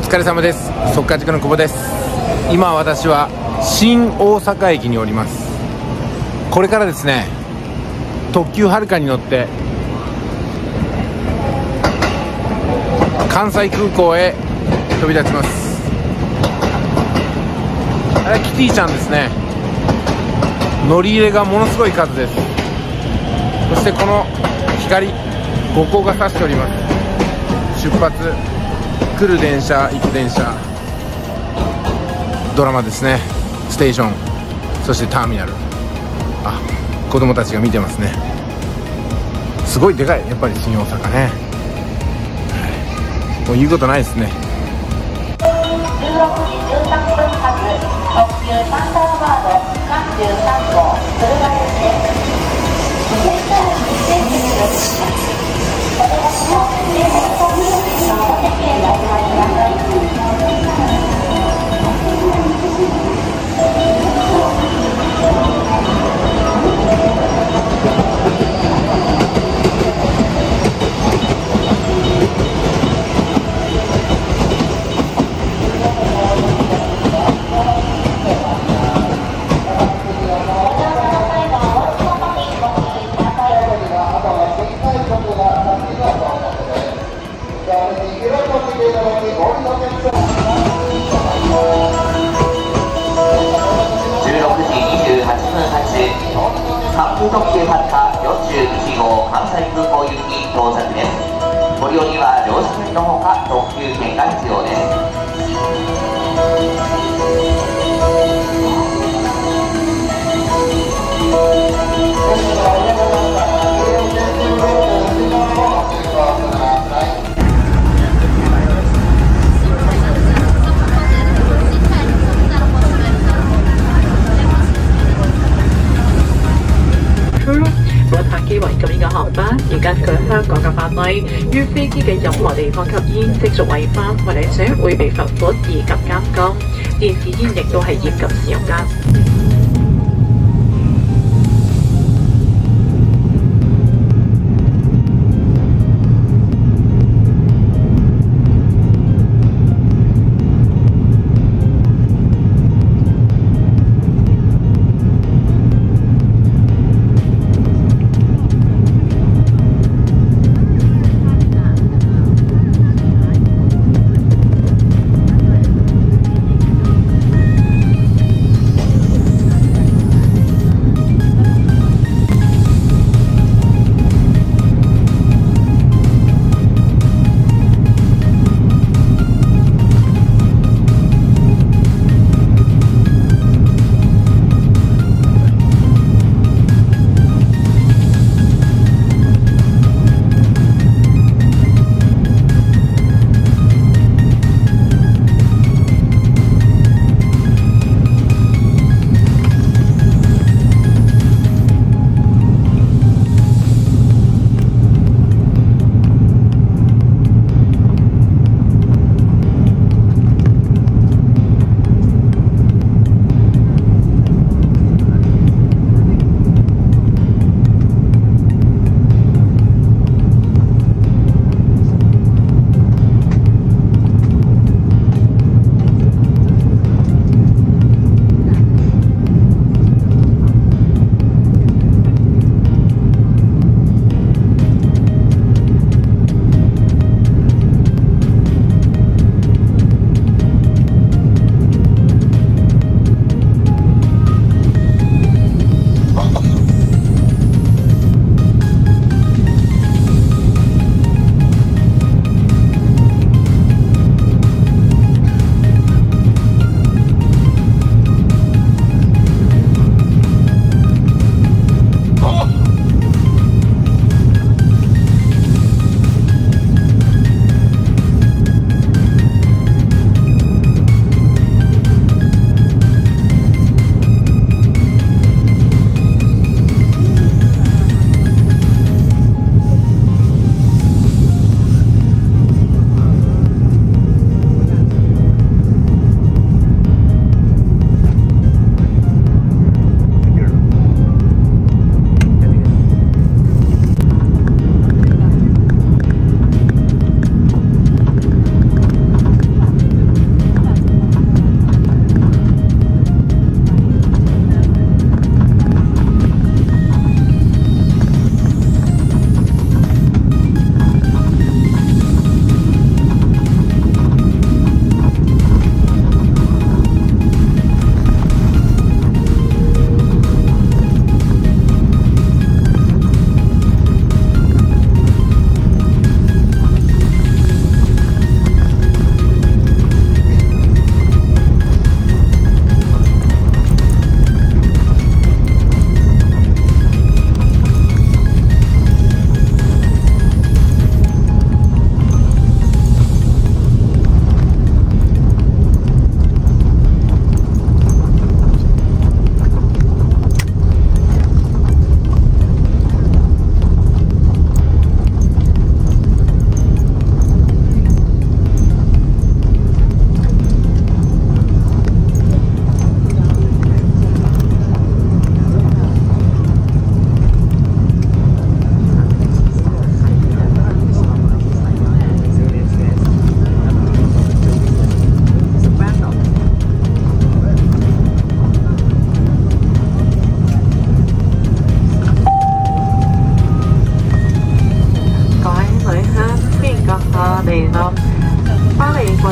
疲れ様です。速稼塾の久保です。今私は新大阪駅におります。これからですね、特急はるかに乗って関西空港へ飛び立ちます。あれキティちゃんですね。乗り入れがものすごい数です。そしてこの光5光が差しております。出発、来る電車、行く電車、ドラマですね。ステーション、そしてターミナル。あ、子供たちが見てますね。すごいでかい、やっぱり新大阪ね。もう言うことないですね。 16時13分発特急サンダーバード33号敦賀行きです。お願いします。電車のお席へお座りください。関空特急はるか41号関西空港行き到着です。ご利用には乗車券のほか特急券が必要です。 本客機為今年嘅航班，而根據香港嘅法例，於飛機嘅任何地方吸煙，即屬違法，或者會被罰款以及監禁。電子煙亦都係嚴禁使用㗎。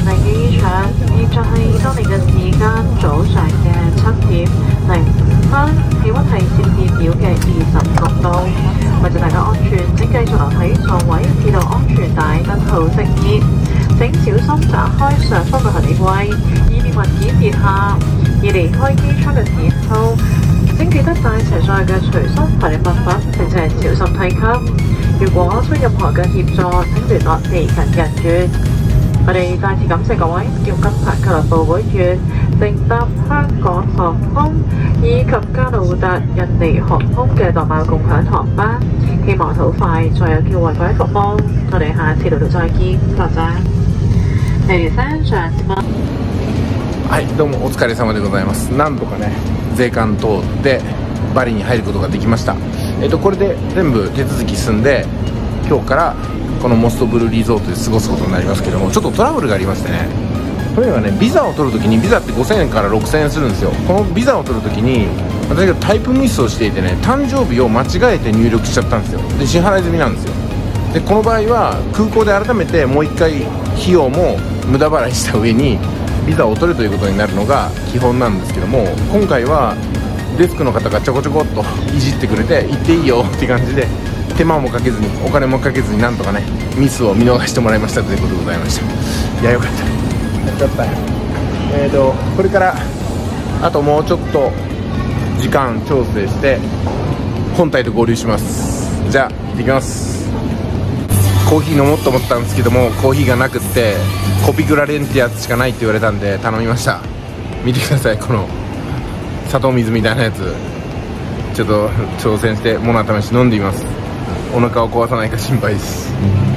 國際機場，現在係當地嘅時間早上嘅7:05，氣温係攝氏表嘅26度。為咗大家安全，請繼續留喺座位，直到安全帶燈號熄滅。請小心打開上方嘅行李櫃，以免文件跌下。而離開機艙嘅時候，請記得帶齊所有嘅隨身行李物品，並且小心梯級。如果需任何嘅協助，請聯絡地勤人員。我哋再次感謝各位叫金牌俱樂部會員乘搭香港航空以及加拿大印尼航空嘅代碼共享航班，希望好快再有機會為各位服務。我哋下次路途再見，多謝。Ladies and gentlemen。 はい、どうもお疲れ様でございます。なんとかね、税関通ってバリに入ることができました。これで全部手続き済んで、今日からこのモストブルーリゾートで過ごすことになりますけども、ちょっとトラブルがありましてね。というのはね、ビザを取るときに、ビザって5000円から6000円するんですよ。このビザを取るときに私がタイプミスをしていてね、誕生日を間違えて入力しちゃったんですよ。で、支払い済みなんですよ。で、この場合は空港で改めてもう一回費用も無駄払いした上にビザを取るということになるのが基本なんですけども、今回はデスクの方がちょこちょこっといじってくれて、行っていいよって感じで、手間もかけずにお金もかけずになんとかね、ミスを見逃してもらいましたということでございました。いや、よかったやっちゃったよ。これからあともうちょっと時間調整して本体と合流します。じゃあ行ってきます。コーヒー飲もうと思ったんですけども、コーヒーがなくってコピグラレンってやつしかないって言われたんで頼みました。見てください、この砂糖水みたいなやつ。ちょっと挑戦して物は試し飲んでみます。お腹を壊さないか心配です。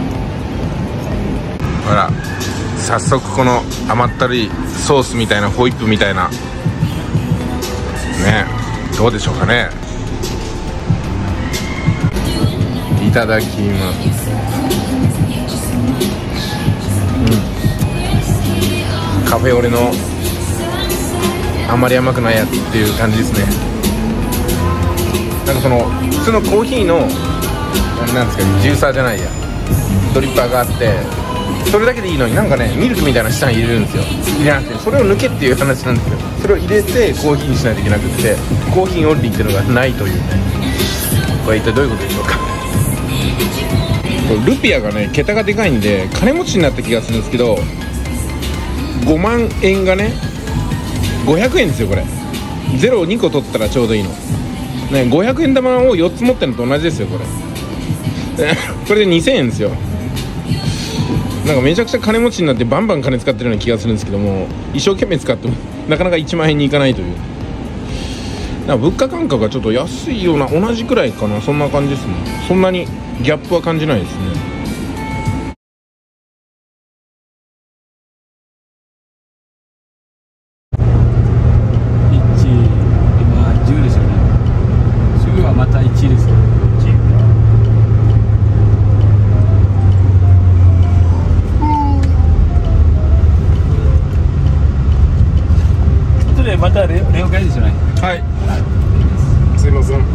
ほら、早速この甘ったるいソースみたいな、ホイップみたいなね、どうでしょうかね。いただきます。カフェオレのあんまり甘くないやつっていう感じですね。なんかその普通のコーヒーのなんですか、ジューサーじゃないや、ドリッパーがあって、それだけでいいのに、なんかね、ミルクみたいな下に入れるんですよ。入れなくて、それを抜けっていう話なんですけど、それを入れてコーヒーにしないといけなくって、コーヒーオンリーっていうのがないというね。これ一体どういうことでしょうか。ルピアがね、桁がでかいんで金持ちになった気がするんですけど、5万円がね500円ですよ。これゼロを2個取ったらちょうどいいの、ね、500円玉を4つ持ってるのと同じですよ。これこれで2000円ですよ。なんかめちゃくちゃ金持ちになってバンバン金使ってるような気がするんですけども、一生懸命使ってもなかなか1万円にいかないという、なんか物価感覚がちょっと安いような、同じくらいかな、そんな感じですね。そんなにギャップは感じないですね。 また了解ですよね。 はい、すいません。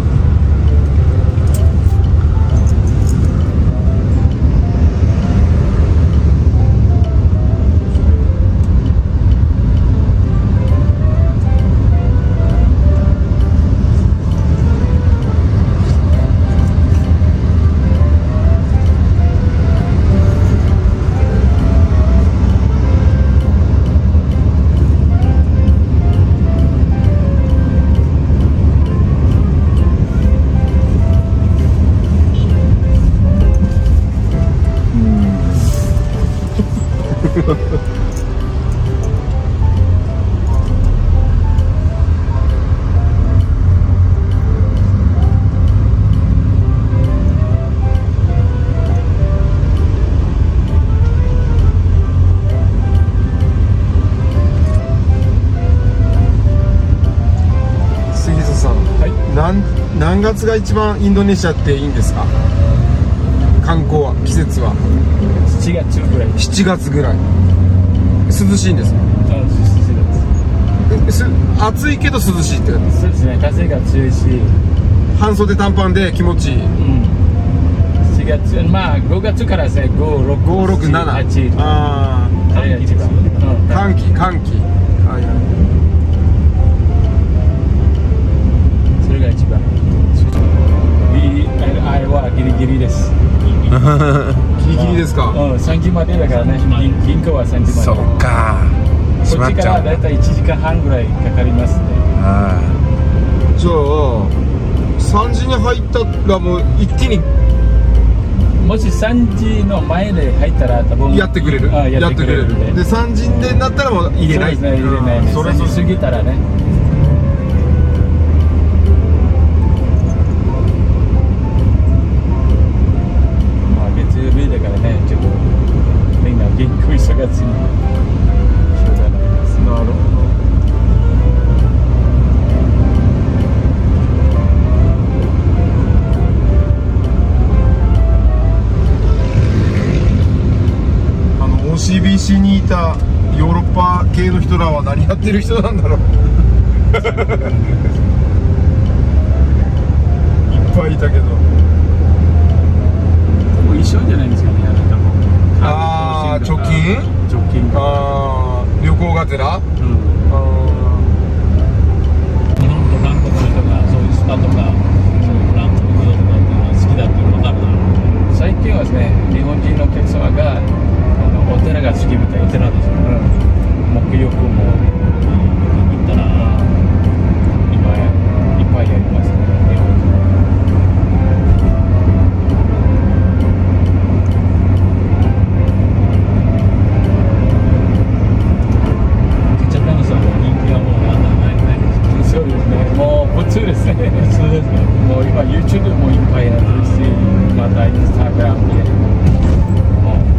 何月が一番インドネシアっていいんですか？観光は、季節は 7月ぐらい。 7月ぐらい涼しいんですか？暑いけど涼しいって感じ。 そうですね、風が強いし半袖短パンで気持ちいい。 4月、まあ5月からですね、5、6、7、8。 ああ、 あれが一番。 寒気。はいはい。 それが一番。あれはギリギリです。 ギリギリですか。 うん、3時までだからね。銀行は3時まで。 そっか。閉まこっちからっちゃうんだ。 だいたい1時間半ぐらいかかりますね。 あじゃあ3時に入ったらもう一気にもし3時の前で入ったら多分やってくれる。 あ、やってくれるんで。 で3時になったらもう入れない。 そうですね、入れないね。 それ 3時過ぎたらね。まあ月曜日だからね、ちょっとみんな元気忙しい。しょうがないです。 なるほど。OCBC にいたヨーロッパ系の人らは何やってる人なんだろう。いっぱいいたけど。 もう一緒じゃないですかね、 ああ、貯金。ああ、旅行がてら。 日本と韓国の人がそういうスパとかそういうブランドのこととかっていうのは好きだっていうの分かるな。最近はですね、日本人のお客様がお寺が好きみたいな。お寺ですよ、沐浴も行ったら今いっぱいやりますね、日本人。ケチャップのさ、人気はもうないです。そうですね、もう普通ですね。普通ですね。もう今 YouTube もいっぱいやってるし、また Instagram でもう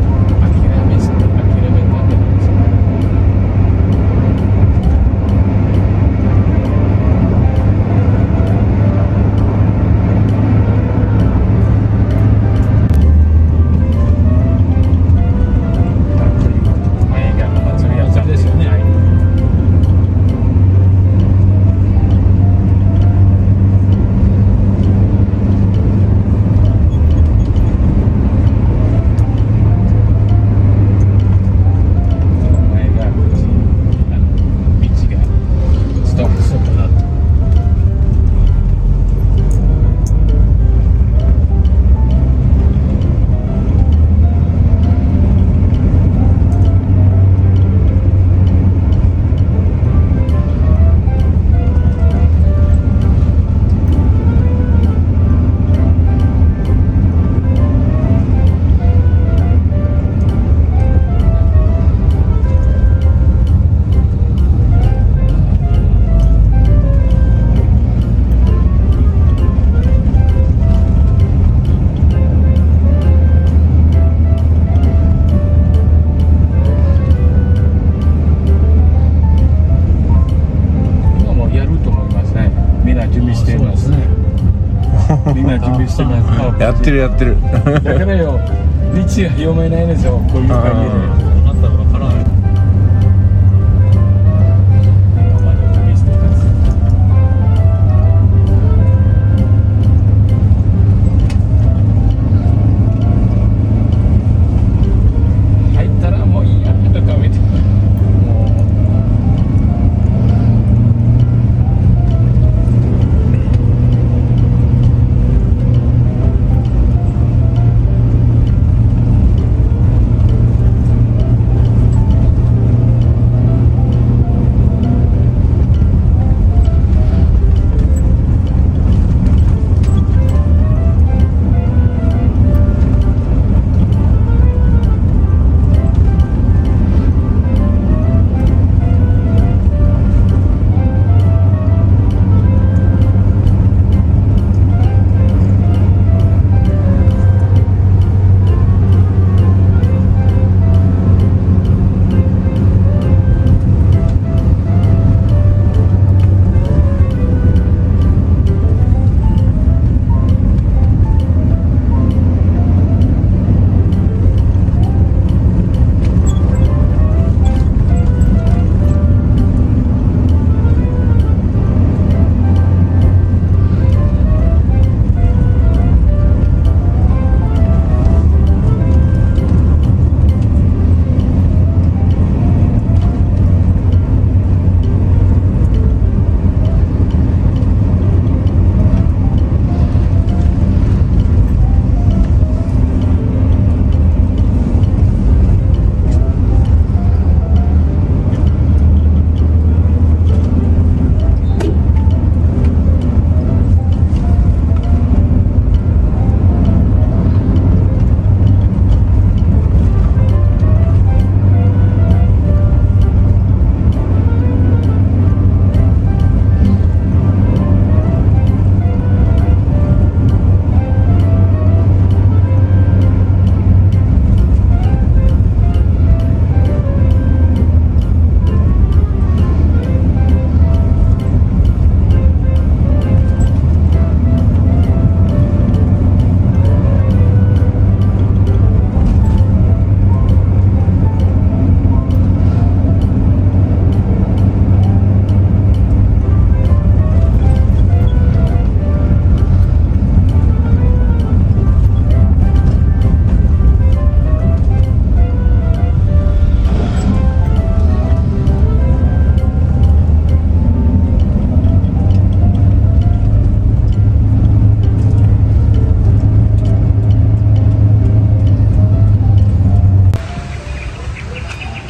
やってる。 だからよ、道が読めないですよ、こういう感じで。あったら分からない。今まで準備してます。入ったらもういいや、とか見て。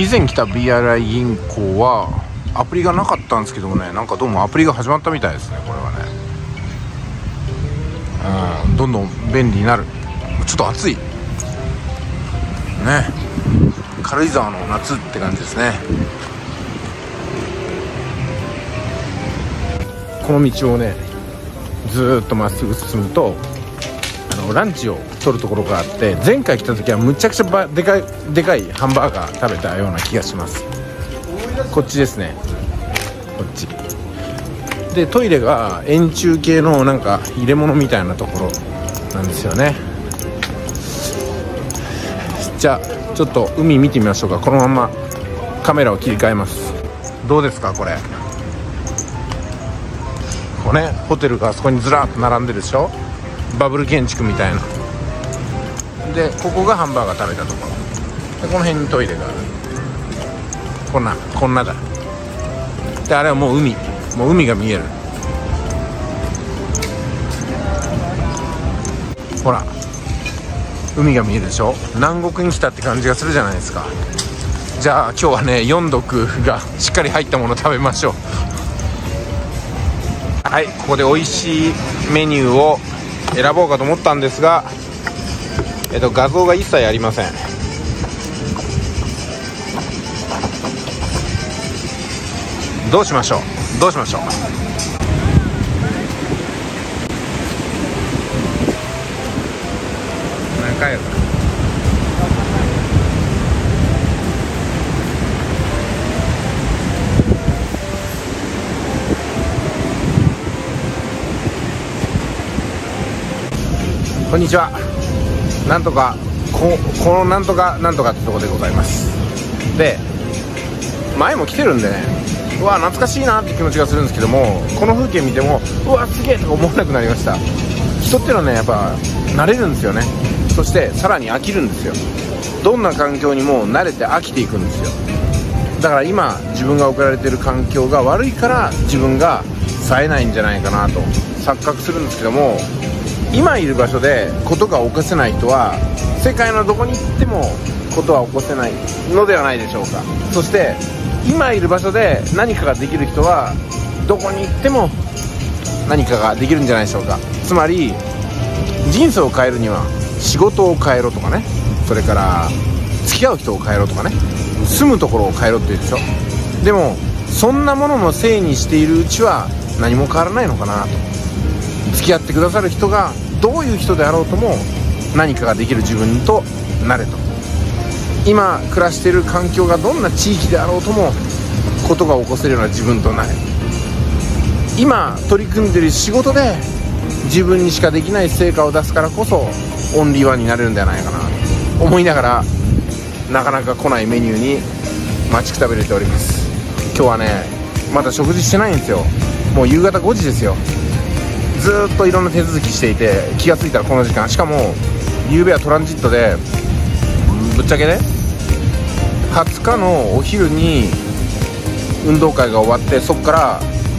以前来た BRI 銀行はアプリがなかったんですけどもね、なんかどうもアプリが始まったみたいですね。これはね、どんどん便利になる。ちょっと暑いね、軽井沢の夏って感じですね。この道をねずーっとまっすぐ進むとランチを取るところがあって、前回来た時はむちゃくちゃでかいハンバーガー食べたような気がします。こっちですね、こっちでトイレが円柱形のなんか入れ物みたいなところなんですよね。じゃあちょっと海見てみましょうか。このままカメラを切り替えます。どうですかこれね、ホテルがあそこにずらっと並んでるでしょ。バブル建築みたいな。でここがハンバーガー食べたところで、この辺にトイレがある。こんなだ。であれはもう海が見える。ほら海が見えるでしょ。南国に来たって感じがするじゃないですか。じゃあ今日はね4毒がしっかり入ったものを食べましょう。はい、ここで美味しいメニューを選ぼうかと思ったんですが、画像が一切ありません。どうしましょう。何回やるか。こんにちは。なんとかこのなんとかってとこでございます。で前も来てるんでね、うわ懐かしいなって気持ちがするんですけども、この風景見てもうわすげえとか思わなくなりました。人ってのはねやっぱ慣れるんですよね。そしてさらに飽きるんですよ。どんな環境にも慣れて飽きていくんですよ。だから今自分が置かれている環境が悪いから自分が冴えないんじゃないかなと錯覚するんですけども、今いる場所でことが起こせない人は世界のどこに行ってもことは起こせないのではないでしょうか。そして今いる場所で何かができる人はどこに行っても何かができるんじゃないでしょうか。つまり人生を変えるには仕事を変えろとかね、それから付き合う人を変えろとかね、住むところを変えろって言うでしょ。でもそんなもののせいにしているうちは何も変わらないのかなと。付き合ってくださる人がどういう人であろうとも何かができる自分となれと。今暮らしている環境がどんな地域であろうともことが起こせるような自分となれ。今取り組んでいる仕事で自分にしかできない成果を出すからこそオンリーワンになれるんじゃないかなと思いながら、なかなか来ないメニューに待ちくたびれております。今日はねまだ食事してないんですよ。もう夕方5時ですよ。ずーっといろんな手続きしていて気がついたらこの時間。しかも夕べはトランジットで、ぶっちゃけね20日のお昼に運動会が終わって、そこから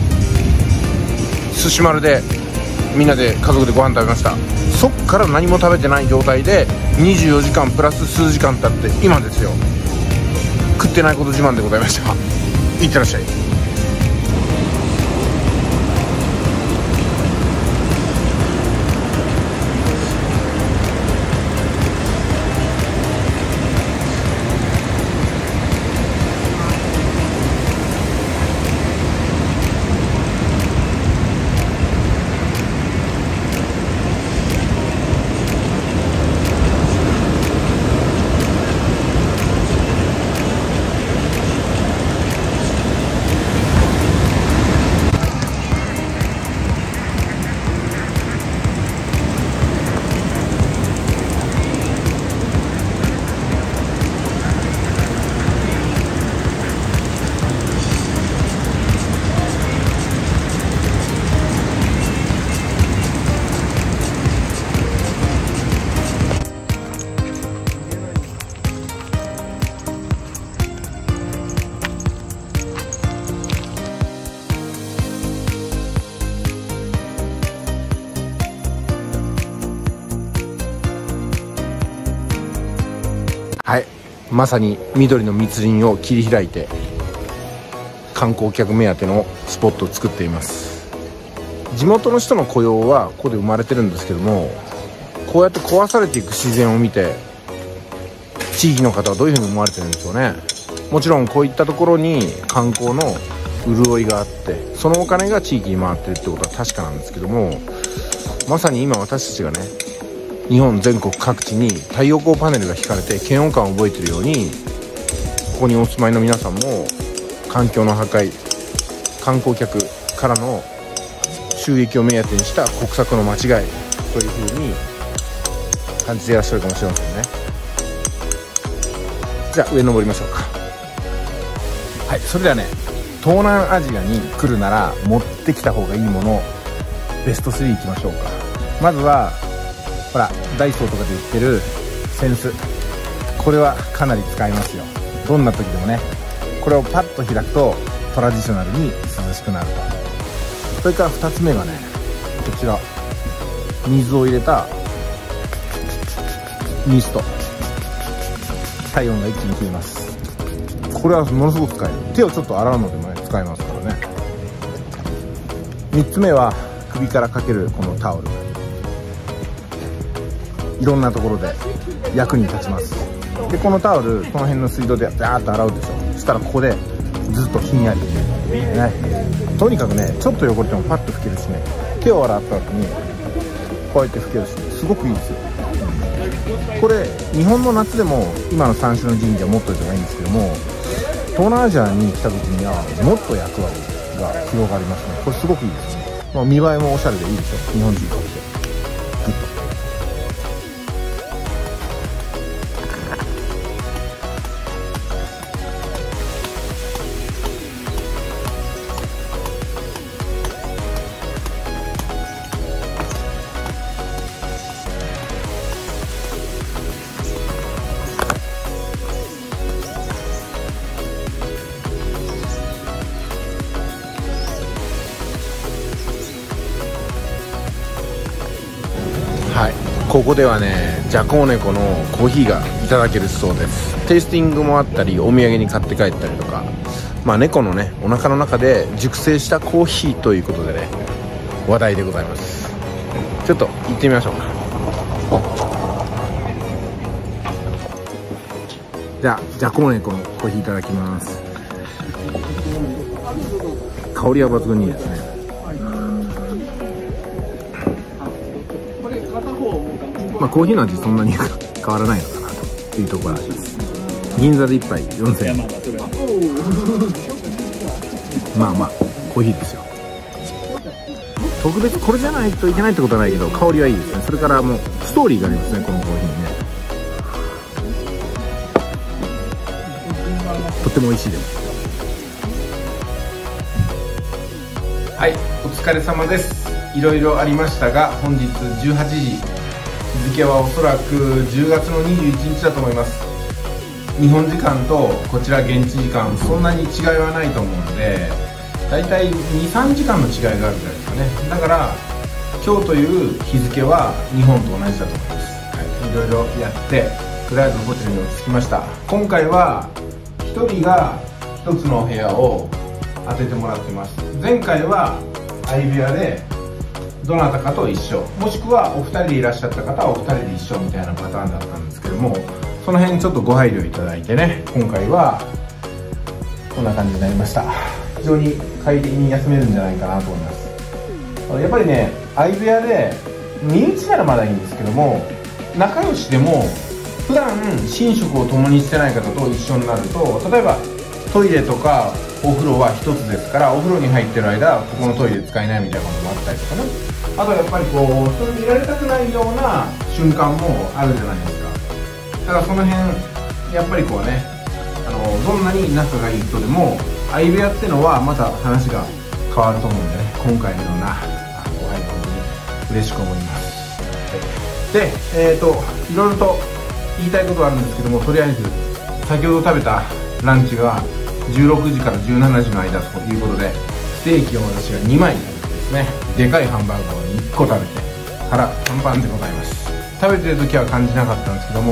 寿司丸でみんなで家族でご飯食べました。そっから何も食べてない状態で24時間プラス数時間経って今ですよ。食ってないこと自慢でございました。いってらっしゃい。 まさに緑の密林を切り開いて観光客目当てのスポットを作っています。地元の人の雇用はここで生まれてるんですけども、こうやって壊されていく自然を見て地域の方はどういうふうに思われてるんでしょうね。もちろんこういったところに観光の潤いがあって、そのお金が地域に回ってるってことは確かなんですけども、まさに今私たちがね、日本全国各地に太陽光パネルが引かれて嫌悪感を覚えているように、ここにお住まいの皆さんも環境の破壊、観光客からの収益を目当てにした国策の間違いというふうに感じていらっしゃるかもしれませんね。じゃあ上登りましょうか。はい、それではね、東南アジアに来るなら持ってきた方がいいものベスト3いきましょうか。まずはほら、ダイソーとかで売ってる扇子、これはかなり使いますよ。どんな時でもね、これをパッと開くとトラディショナルに涼しくなると。それから2つ目がね、こちら水を入れたミスト、体温が一気に消えます。これはものすごく使える。手をちょっと洗うのでもね、使えますからね。3つ目は首からかけるこのタオル、いろんなところで役に立ちます。でこのタオル、この辺の水道でザーッと洗うでしょ。そしたらここでずっとひんやりね、とにかくね、ちょっと汚れてもパッと拭けるしね、手を洗った後にこうやって拭けるし、すごくいいですよ。これ日本の夏でも今の三種の神社持っといた方がいいんですけども、東南アジアに来た時にはもっと役割が広がりますね。これすごくいいですね。見栄えもおしゃれでいいでしょ、日本人としてグッと。はい、ここではね、ジャコーネコのコーヒーがいただけるそうです。テイスティングもあったり、お土産に買って帰ったりとか、猫のね、お腹の中で熟成したコーヒーということでね、話題でございます。ちょっと行ってみましょうか。じゃあジャコーネコのコーヒーいただきます。香りは抜群にいいですね。コーヒーの味そんなに変わらないのかなというところらしいです。銀座で1杯4000円。コーヒーですよ。特別これじゃないといけないってことはないけど、香りはいいですね。それからもうストーリーがありますね、このコーヒーにね。とっても美味しいです。はい、お疲れ様です。いろいろありましたが、本日18時、日付はおそらく10月の21日だと思います。日本時間とこちら現地時間、そんなに違いはないと思うので、だいたい 2,3 時間の違いがあるぐらいですかね。だから今日という日付は日本と同じだと思います。はい、いろいろやってとりあえずホテルに落ち着きました。今回は1人が1つの部屋を当ててもらってます。前回は相部屋でどなたかと一緒、もしくはお二人でいらっしゃった方はお二人で一緒みたいなパターンだったんですけども、その辺ちょっとご配慮いただいてね、今回はこんな感じになりました。非常に快適に休めるんじゃないかなと思います。やっぱりね、相部屋で身内ならまだいいんですけども、仲良しでも普段寝食を共にしてない方と一緒になると、例えばトイレとかお風呂は一つですから、お風呂に入ってる間ここのトイレ使えないみたいなこともあったりとかね。あとやっぱりこう人に見られたくないような瞬間もあるじゃないですか。だからその辺やっぱりこうね、どんなに仲がいい人でも相部屋ってのはまた話が変わると思うんでね、今回のようなご配慮本当に嬉しく思います。で、いろいろと言いたいことはあるんですけども、とりあえず先ほど食べたランチが16時から17時の間ということで、ステーキを私が2枚ですね、でかいハンバーガーを1個食べて腹パンパンでございます。食べてる時は感じなかったんですけども、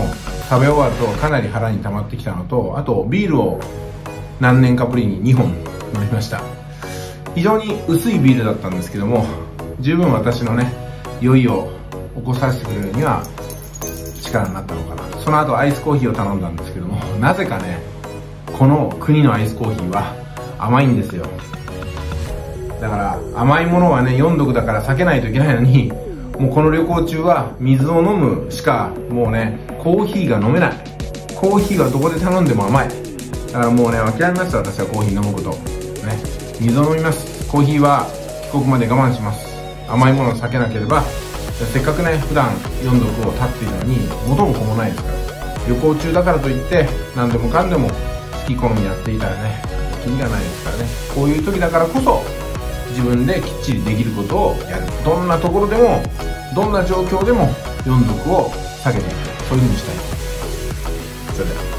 食べ終わるとかなり腹に溜まってきたのと、あとビールを何年かぶりに2本飲みました。非常に薄いビールだったんですけども、十分私のね酔いを起こさせてくれるには力になったのかな。その後アイスコーヒーを頼んだんですけども、なぜかねこの国のアイスコーヒーは甘いんですよ。だから甘いものはね4毒だから避けないといけないのに、もうこの旅行中は水を飲むしか、もうねコーヒーが飲めない。コーヒーはどこで頼んでも甘い。だからもうね諦めました。私はコーヒー飲むことね。水を飲みます。コーヒーは帰国まで我慢します。甘いものを避けなければ。せっかくね普段4毒を断っているのに元も子もないですから、旅行中だからといって何でもかんでも好き好みやっていたらねキリがないですからね。こういう時だからこそ自分できっちりできることをやる。どんなところでもどんな状況でも4毒を避けていく、そういう風にしたい。それでは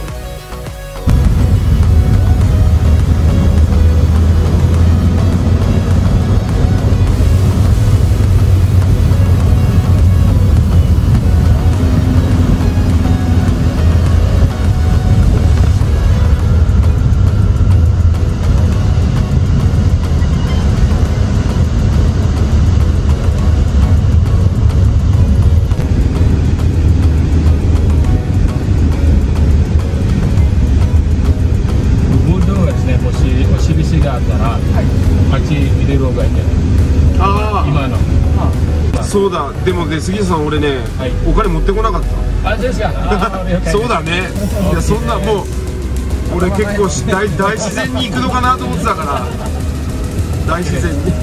そうだ、でもね、杉下さん、俺ね、はい、お金持ってこなかった。 あ、そうですか。 そうだね。いや、そんなもう、俺結構大自然に行くのかなと思ってたから、大自然に。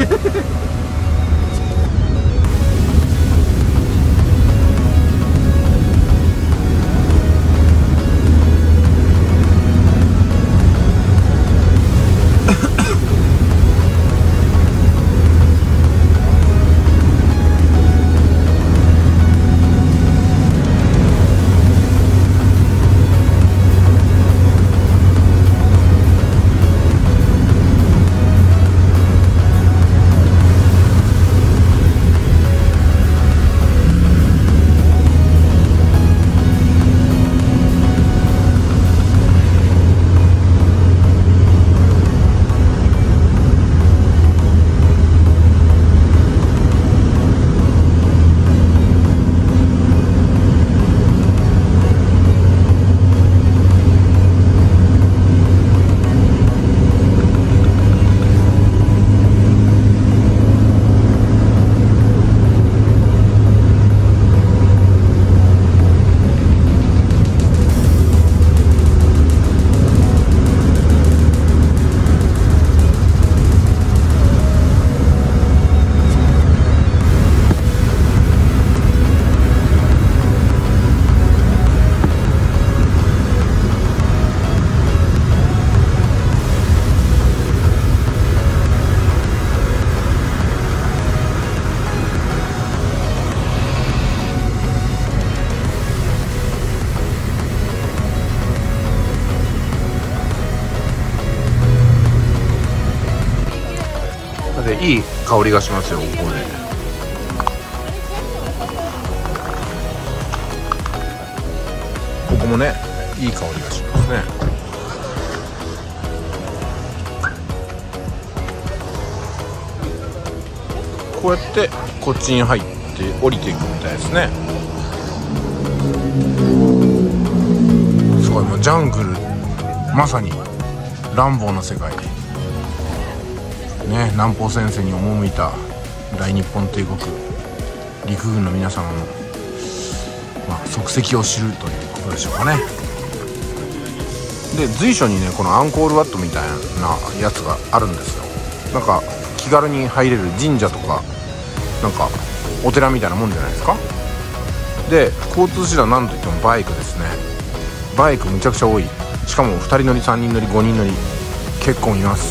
いい香りがしますよ、ここね。ここもね、いい香りがしますね。こうやってこっちに入って降りていくみたいですね。すごい、もうジャングル、まさにランボーの世界ね、南方戦線に赴いた大日本帝国陸軍の皆様の、足跡を知るということでしょうかね。で、随所にねこのアンコールワットみたいなやつがあるんですよ。なんか気軽に入れる神社とかなんかお寺みたいなもんじゃないですか。で、交通手段なんといってもバイクですね。バイクむちゃくちゃ多い。しかも2人乗り3人乗り5人乗り結構います。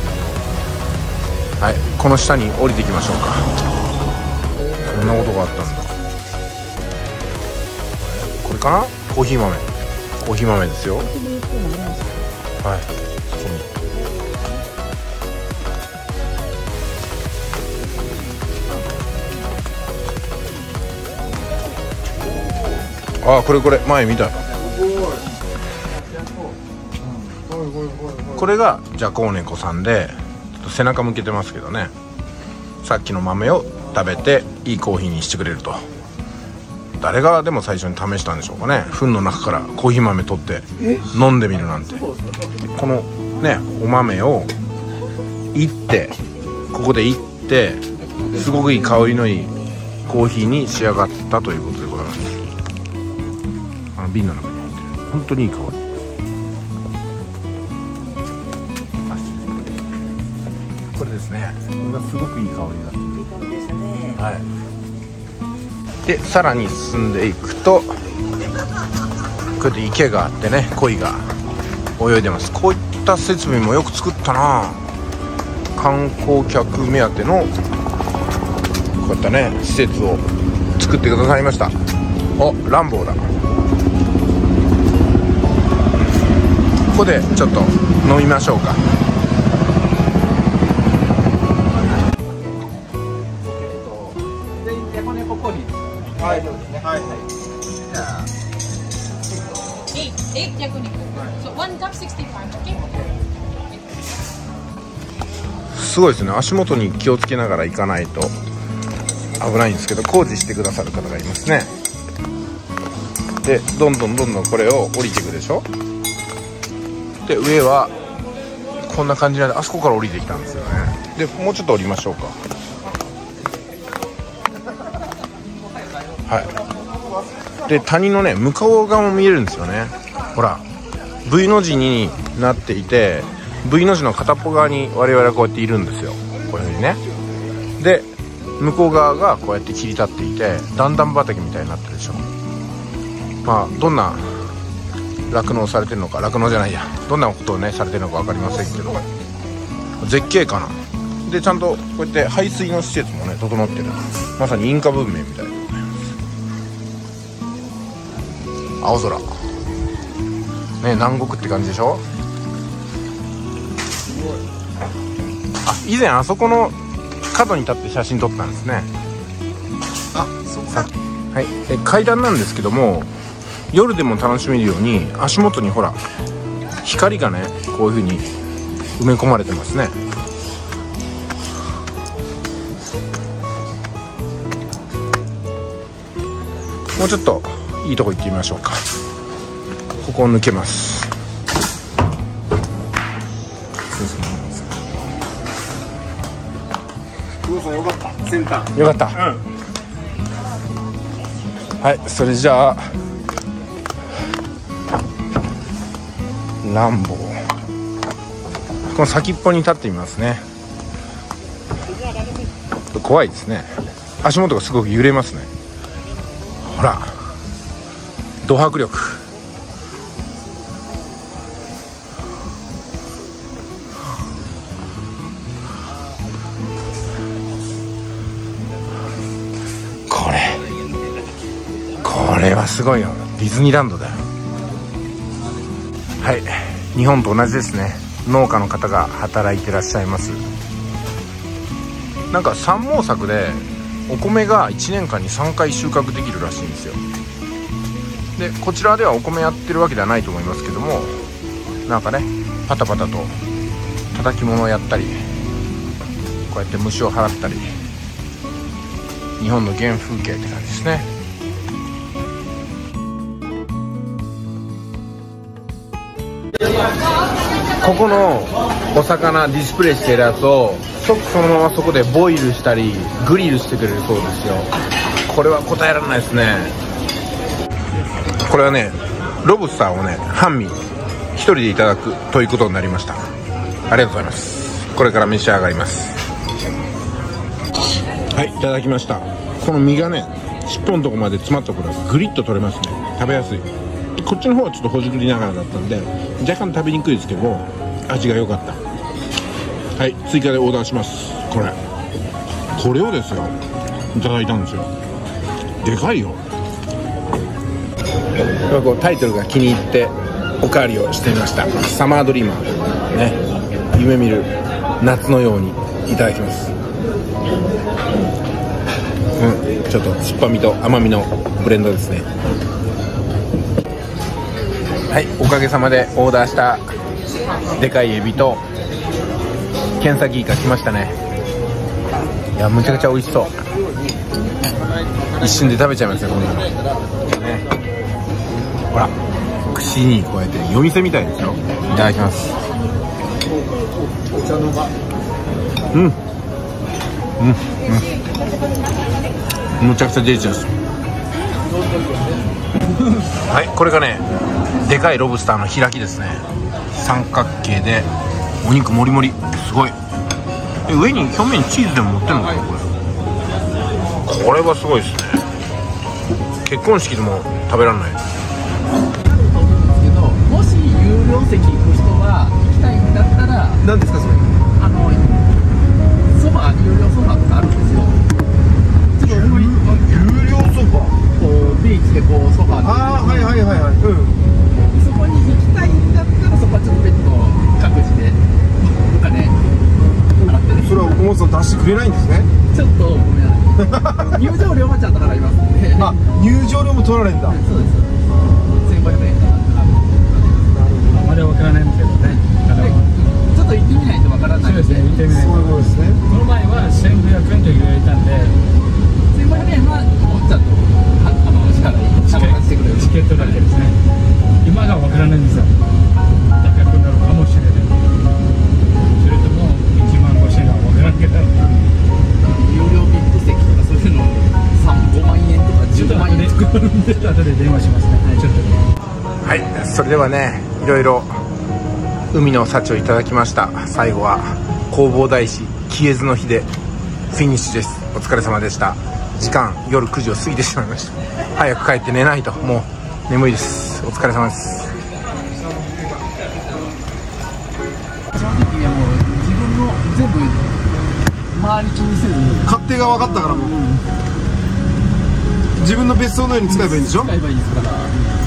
はい、この下に降りていきましょうか。そんなことがあったんだ。これかな、コーヒー豆ですよ。はい、そこにあ、これ前見た。これがジャコウネコさんで、ちょっと背中向けてますけどね、さっきの豆を食べていいコーヒーにしてくれると。誰がでも最初に試したんでしょうかね。糞の中からコーヒー豆取って飲んでみるなんて。このねお豆をいって、ここでいって、すごくいい香りのいいコーヒーに仕上がったということでございます。瓶の中に入ってる、本当にいい香り。これですね、これがすごくいい香りだ。はい。でさらに進んでいくと、こうやって池があってね、鯉が泳いでます。こういった設備もよく作ったな。観光客目当てのこういったね施設を作ってくださいました。お、ランボーだ。ここでちょっと飲みましょうか。 はい。 Eight Yakuniku. So one cup 65. Okay. すごいですね。足元に気をつけながら行かないと危ないんですけど、工事してくださる方がいますね。でどんどんこれを降りていくでしょ。で上はこんな感じなんで、あそこから降りてきたんですよね。でもうちょっと降りましょうか。はい。で谷のね向こう側も見えるんですよね。ほら V の字になっていて、 V の字の片っぽ側に我々はこうやっているんですよ。こういう風にね。で向こう側がこうやって切り立っていて、段々畑みたいになってるでしょ。まあどんな酪農されてるのか、酪農じゃないや、どんなことをねされてるのか分かりませんけど、絶景かな。でちゃんとこうやって排水の施設もね整ってる。まさにインカ文明みたいな。青空ね、南国って感じでしょ。あ、以前あそこの角に立って写真撮ったんですね。 あ、そうか。 はい。階段なんですけども、夜でも楽しめるように足元にほら光がねこういう風に埋め込まれてますね。もうちょっといいとこ行ってみましょうか。ここを抜けます。 久保さんよかった。先端。 よかった。はい、それじゃあランボー、この先っぽに立ってみますね。怖いですね。足元がすごく揺れますね。ほらド迫力。これはすごいよ。ディズニーランドだよ。はい、日本と同じですね。農家の方が働いてらっしゃいます。なんか三毛作でお米が1年間に3回収穫できるらしいんですよ。でこちらではお米やってるわけではないと思いますけども、なんかねパタパタと叩き物をやったり、こうやって虫を払ったり、日本の原風景って感じですね。ここのお魚ディスプレイしてるやつを即そのままそこでボイルしたりグリルしてくれるそうですよ。これは答えられないですね。これはねロブスターをね半身一人でいただくということになりました。ありがとうございます。これから召し上がります。はい、いただきました。この身がね尻尾のとこまで詰まったことがグリッと取れますね。食べやすい。こっちの方はちょっとほじくりながらだったんで若干食べにくいですけど味が良かった。はい、追加でオーダーします。これをですよいただいたんですよ。でかいよ。こうタイトルが気に入っておかわりをしてみました。サマードリーマーね、夢見る夏のようにいただきます。ちょっと酸っぱみと甘みのブレンドですね。 はい、おかげさまでオーダーしたでかいエビとケンサキイカ来ましたね。いや、むちゃくちゃ美味しそう。一瞬で食べちゃいますよ、こんなのね。ほら、串にこうやって夜店みたいですよ。いただきます。うん、むちゃくちゃデリシャス。はい、これがね、でかいロブスターの開きですね。三角形でお肉もりもり、すごい。上に表面にチーズでも乗ってるのかな、これはすごいですね。結婚式でも食べられない。 もし有料席行く人は行きたいんだったら、 何ですかそれ？ ソファ有料ソファとかあるんですよ。ちょっと有料ソファ？ こうビーチでこうソファー。 ああ、はいはいはいはい。 そこに行きたいんだったら、そこはちょっと別途各自でお金払ってね。 それはおもつを出してくれないんですね。 ちょっとごめんなさい。入場料はちゃんと払いますんで。 あ、入場料も取られるんだ。 そうです。1500円。あまりわからないんですけどね。ちょっと行ってみないとわからないんで。そうですね。行ってみないと。そういうことですね。この前は1500円と言われたんで、1500円はもうちょっと支払いしてくれる。チケットだけですね。今がわからないんですよ。高くなるかもしれない。それとも1万5000円がわからんけど。有料ビット席とかそういうの5万円とか10万円とかあるんで、後で電話しますね。ちょっと。 はい、それではね、いろいろ海の幸をいただきました。最後は弘法大師消えずの日でフィニッシュです。お疲れ様でした。時間夜9時を過ぎてしまいました。早く帰って寝ないと、もう眠いです。お疲れ様です。 正直いやもう自分の全部周り気にせず勝手が分かったからもう、自分の別荘のように使えばいいんでしょ。 使えばいいですから。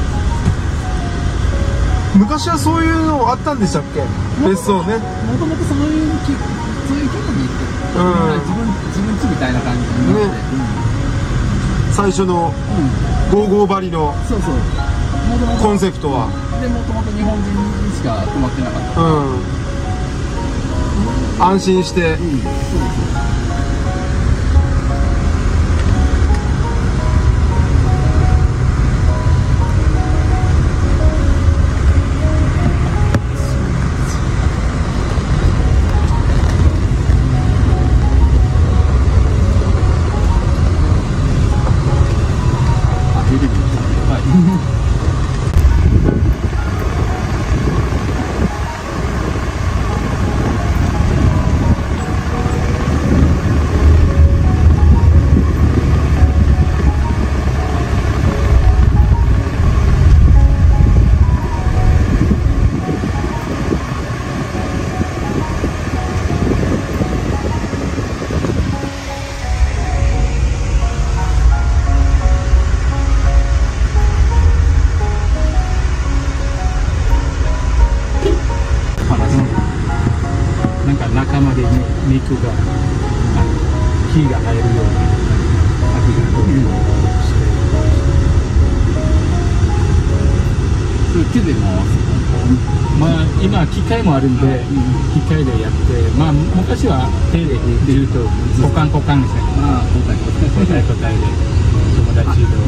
昔はそういうのあったんでしたっけ、別荘ね。 もともとそういう気分に自分家みたいな感じになって、 最初の55張りのそうそうコンセプトはで、もともと日本人にしか泊まってなかった、 安心して、 そうです。中まで肉が火が入るように秋がこういうのをして手で回す。まあ今機械もあるんで、機械でやって、まあ昔は手で言うと交換ですね。交代で友達と。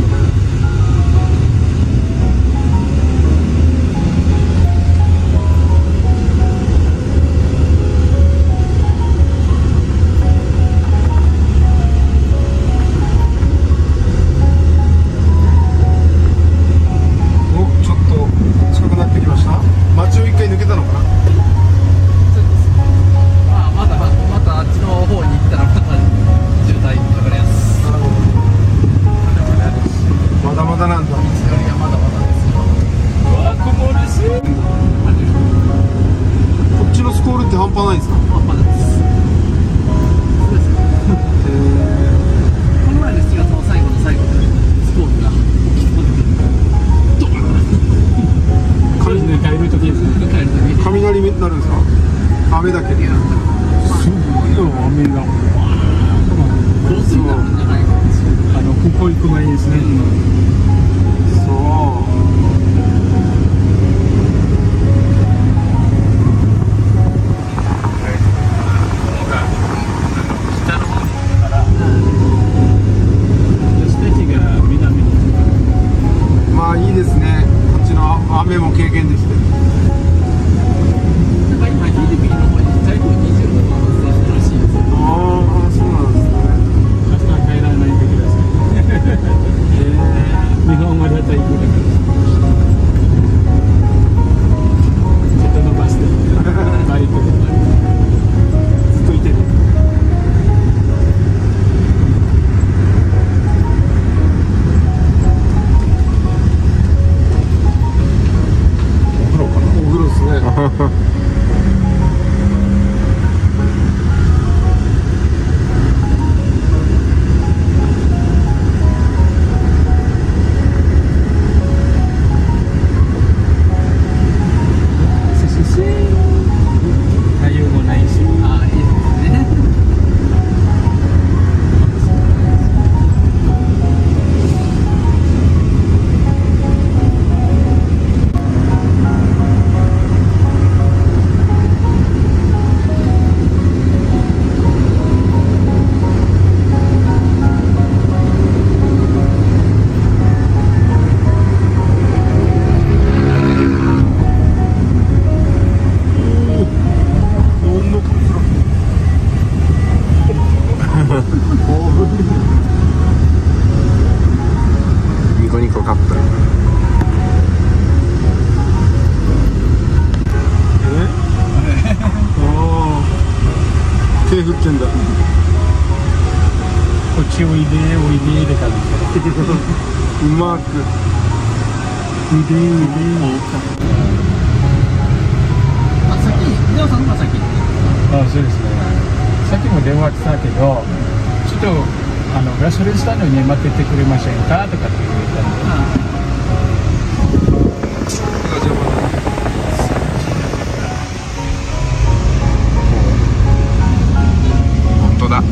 雷になるんですか？雨だけ。すごいよ、雨が。ここ行く前ですね。そう。 手振ってんだ。 こっちおいでおいでって感じでうまく。 おいでおいで。 あ、先にレオさんが先に。 あ、そうですね。さっきも電話来たけど、ちょっとガソリンスタンドに待っててくれませんかとかって言ったんで。 本当だ。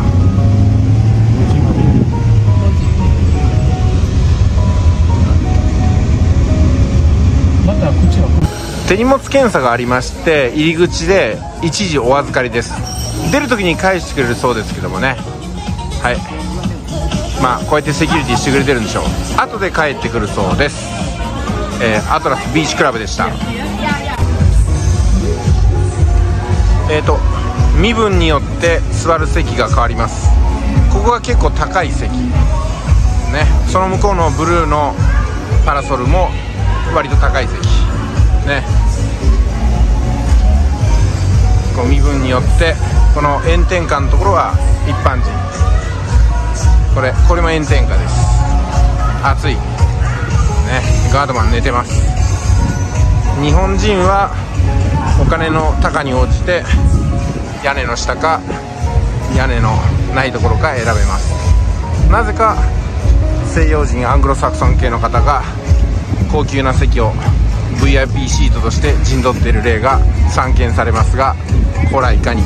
またこっちは手荷物検査がありまして、入り口で一時お預かりです。出る時に返してくれるそうですけどもね。はい、まあこうやってセキュリティしてくれてるんでしょう。後で帰ってくるそうです。アトラスビーチクラブでした。身分によって座る席が変わります。ここが結構高い席ね。その向こうのブルーのパラソルも割と高い席ね。こう身分によってこの炎天下のところは一般人、これも炎天下です。暑いね。ガードマン寝てます。日本人はお金の高に応じて屋根の下か屋根のないところか選べます。なぜか西洋人アングロサクソン系の方が高級な席を VIP シートとして陣取っている例が散見されますが、こらいかに。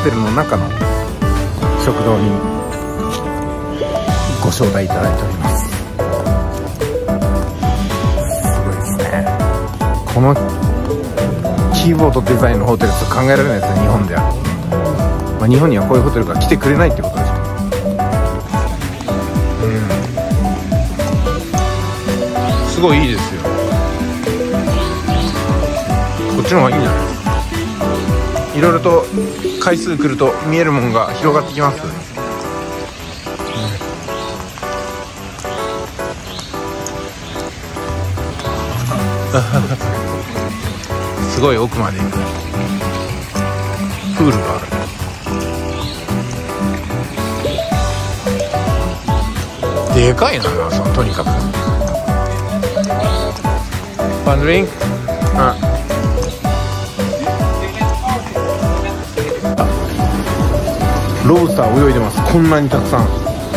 テルの中の食堂にご招待いただいております。すごいですね。このキーボードデザインのホテルと考えられないですね、日本では。まあ、日本にはこういうホテルが来てくれないってことでしょう。すごいいいですよ。こっちの方がいいんじゃないですか。いろいろと回数来ると見えるものが広がってきます。すごい奥まで行く。プールがある。でかいな、とにかく。ワンドリンク。ロブスター泳いでます。こんなにたくさん。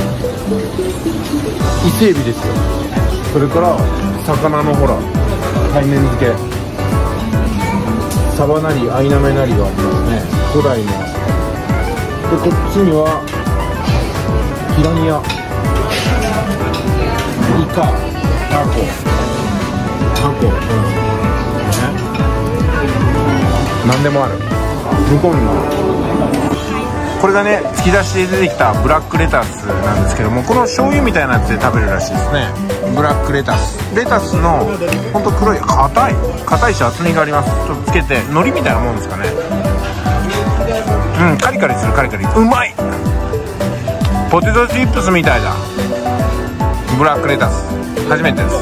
伊勢エビですよ。それから魚のほら海面漬け、サバなりアイナメなりがありますね。古代の。でこっちにはピラニア、イカ、タコ、何でもある。向こうにもある。これがね、突き出しで出てきたブラックレタスなんですけども、この醤油みたいなやつで食べるらしいですね。ブラックレタス、レタスのほんと黒い、硬いし厚みがあります。ちょっとつけて海苔みたいなもんですかね。カリカリする、カリカリ、うまい。ポテトチップスみたいだ。ブラックレタス初めてです。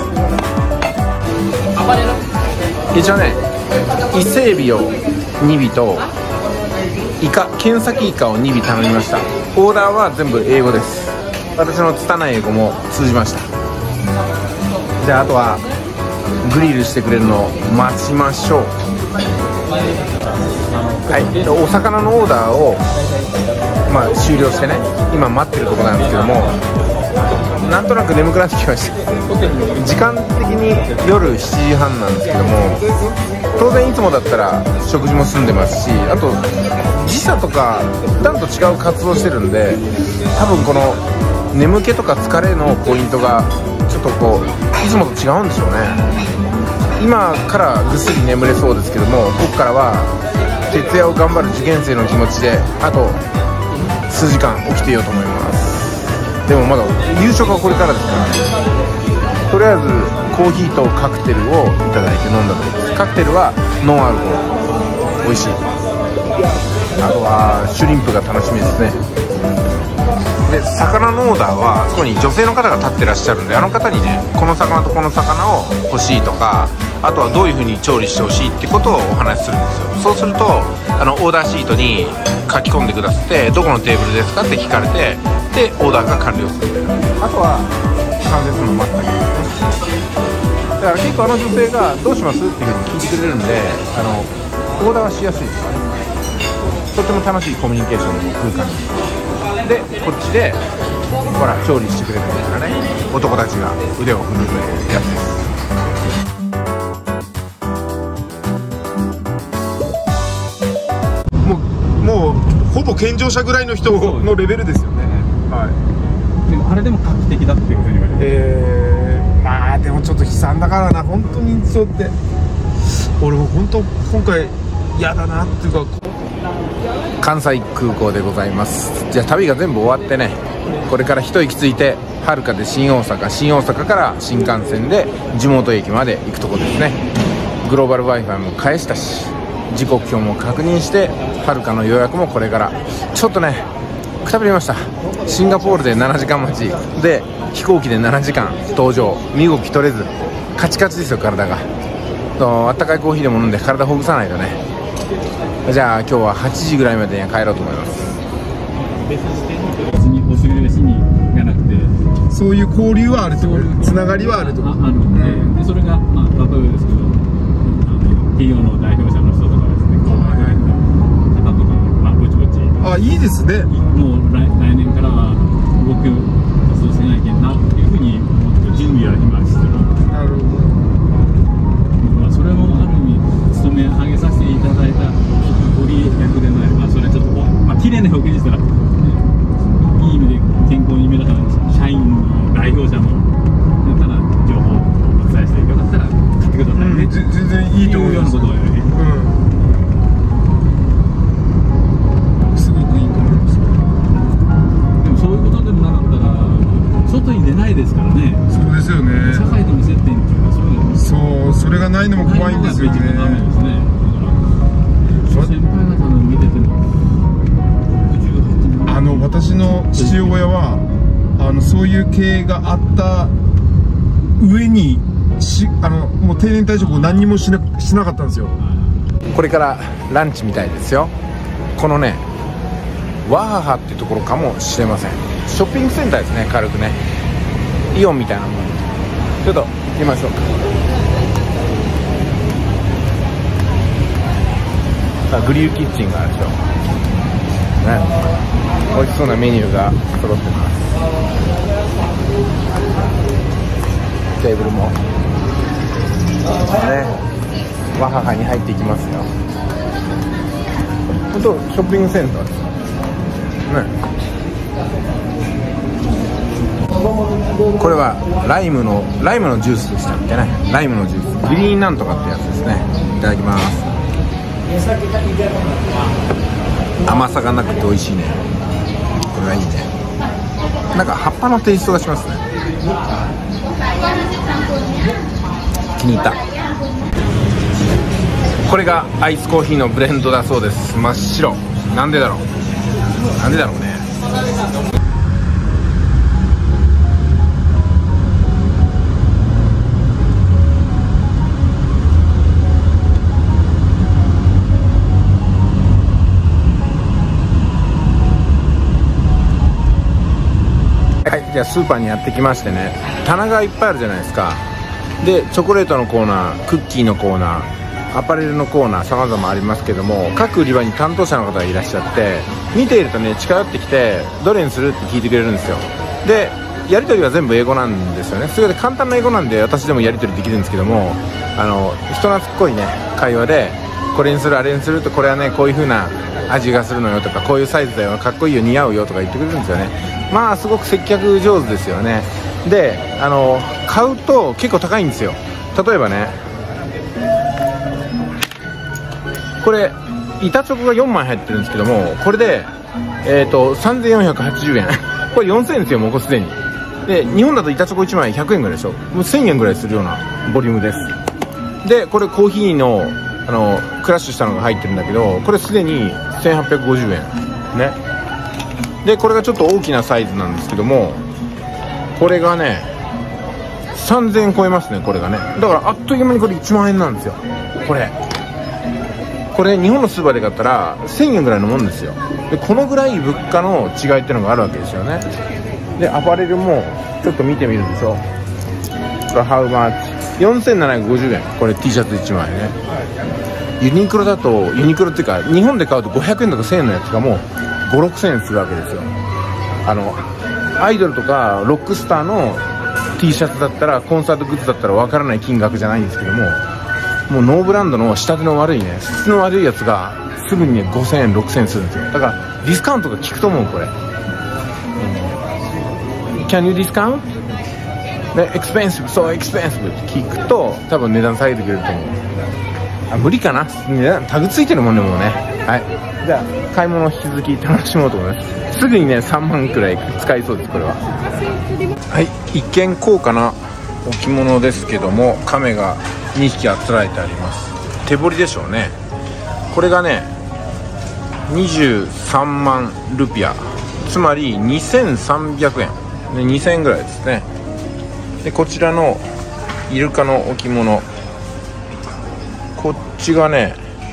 一応ね、伊勢エビを2尾とイカ、剣先イカを2尾頼みました。オーダーは全部英語です。私の拙い英語も通じました。じゃああとはグリルしてくれるのを待ちましょう。はい、お魚のオーダーを終了してね、今待ってるところなんですけども、なんとなく眠くなってきました。時間的に夜7時半なんですけども、当然いつもだったら食事も済んでますし、あと時差とか普段と違う活動してるんで、多分この眠気とか疲れのポイントがちょっとこういつもと違うんでしょうね。今からぐっすり眠れそうですけども、ここからは徹夜を頑張る受験生の気持ちであと数時間起きていようと思います。でもまだ夕食はこれからですからね。とりあえずコーヒーとカクテルをいただいて飲んだところです。カクテルはノンアルコール、美味しい。あとはシュリンプが楽しみですね。で魚のオーダーはそこに女性の方が立ってらっしゃるんで、あの方にね、この魚とこの魚を欲しいとか、あとはどういう風に調理してほしいってことをお話しするんですよ。そうするとオーダーシートに書き込んでくださって、どこのテーブルですかって聞かれて、でオーダーが完了する。あとは完成するのを待ったりですね。だから結構女性がどうしますっていう風に聞いてくれるんで、オーダーはしやすいです。とっても楽しいコミュニケーションの空間です。でこっちでほら調理してくれるみたいなね、男たちが腕を振るうやつです。 もうほぼ健常者ぐらいの人のレベルですよね。はい。 でもあれでも画期的だっていうふうに言われて、 まあでもちょっと悲惨だからな、本当にそうって。俺も本当今回嫌だなっていうか。 関西空港でございます。じゃあ旅が全部終わってね、これから一息ついてはるかで新大阪から新幹線で地元駅まで行くとこですね。グローバル Wi-Fi も返したし、時刻表も確認して、はるかの予約もこれから。ちょっとねくたびれました。シンガポールで7時間待ちで、飛行機で7時間搭乗、身動き取れずカチカチですよ、体が。あったかいコーヒーでも飲んで体ほぐさないとね。じゃあ今日は8時ぐらいまでには帰ろうと思います。 別におしりしにがなくて、 そういう交流はあるってこと、つながりはあるってこと。 あるので、それが例えばですけど、企業の代表者の人とかですね、方とかぼちぼち。 あ、いいですね。 もう来年からは動きをそうしなきゃなっていうふうに思って準備は今してる。 なるほど。 それもある意味勤め上げさせていただいたご利益でもあれば、それちょっと全然いいと思います。 いうようなことはより、 すごくいいと思います。 でもそういうことでもなかったら外に出ないですからね。 そうですよね。 社会との接点っていうか、 それがないのも怖いんですよね。 先輩方の見てても私の父親はそういう経営があった上にもう定年退職を何にもしなかったんですよ。 これからランチみたいですよ。このねワハハっていうところかもしれません。ショッピングセンターですね。軽くねイオンみたいなもん。ちょっと行きましょうか。グリルキッチンがあるでしょ、ね、美味しそうなメニューが揃ってます。テーブルもねワハハに入っていきますよ。本当ショッピングセンターですね。これはライムのジュースでしたっけね。ライムのジュース、グリーンなんとかってやつですね。いただきます。甘さがなくて美味しいね。これはいいね。なんか葉っぱのテイストがしますね。気に入った。これがアイスコーヒーのブレンドだそうです。真っ白。なんでだろうね。はい、じゃあスーパーにやってきましてね、棚がいっぱいあるじゃないですか。でチョコレートのコーナー、クッキーのコーナー、アパレルのコーナー、様々ありますけども、各売り場に担当者の方がいらっしゃって、見ているとね近寄ってきてどれにするって聞いてくれるんですよ。でやり取りは全部英語なんですよね。それで簡単な英語なんで私でもやり取りできるんですけども、人懐っこいね会話で、これにするあれにすると、これはねこういう風な味がするのよとか、こういうサイズだよ、かっこいいよ、似合うよとか言ってくれるんですよね。まあすごく接客上手ですよね。で買うと結構高いんですよ。例えばね、これ板チョコが4枚入ってるんですけども、これで3480円これ4000円ですよ、もうすでに。で日本だと板チョコ1枚100円ぐらいでしょ。もう1000円ぐらいするようなボリュームです。でこれコーヒーのクラッシュしたのが入ってるんだけど、これすでに1850円ね。でこれがちょっと大きなサイズなんですけども、これがね3000円超えますね。これがね、だからあっという間にこれ1万円なんですよ。これ日本のスーパーで買ったら1000円ぐらいのもんですよ。でこのぐらい物価の違いっていうのがあるわけですよね。でアパレルもちょっと見てみるでしょ。これハウマッチ4750円。これ T シャツ1枚ね。ユニクロだと、ユニクロっていうか日本で買うと500円とか1000円のやつがもう5、6000円するわけですよ。アイドルとかロックスターの T シャツだったら、コンサートグッズだったらわからない金額じゃないんですけども、もうノーブランドの仕立ての悪いね、質の悪いやつがすぐにね5000円6000円するんですよ。だからディスカウントが効くと思う。これ、Can you discount? Expensive, so expensive って聞くと多分値段下げてくれると思う。無理かな、タグついてるもんね、もうね。はい、じゃあ買い物を引き続き楽しもうと思います。すぐにね3万くらい使いそうです。これははい、一見高価な置物ですけども、亀が2匹あつらえてあります。手彫りでしょうね。これがね23万ルピア、つまり2300円で2000円ぐらいですね。でこちらのイルカの置物、こっちがね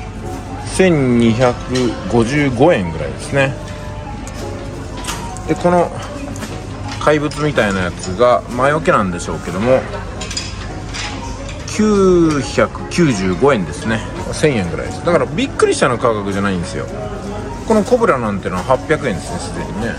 1255円ぐらいですね。でこの怪物みたいなやつが魔除けなんでしょうけども995円ですね。1000円ぐらいです。だからびっくりしたの価格じゃないんですよ。このコブラなんてのは800円ですね、すでにね。